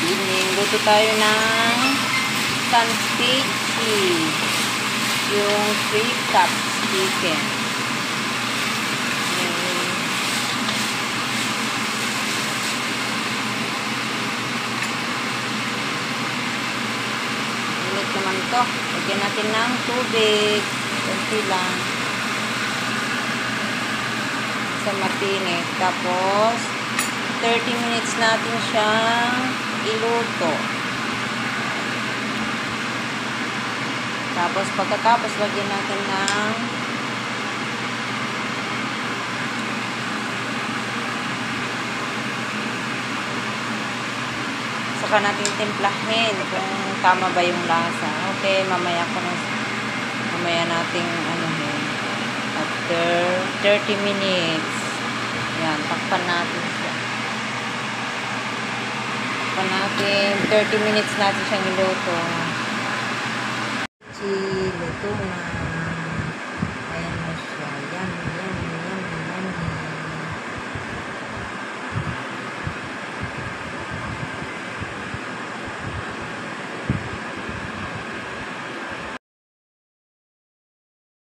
evening. Luto tayo ng Sanpiki. Yung 3 cups chicken. Init naman to. Lagyan natin ng tubig. Kunti lang. Sa matinit. Tapos, 30 minutes natin siyang iluto. Tapos, pagkatapos, lagyan natin ng saka natin timplahin kung tama ba yung lasa. Okay, mamaya natin after 30 minutes. Yan, takpan natin siya. Takpan natin. 30 minutes natin siyang iluto.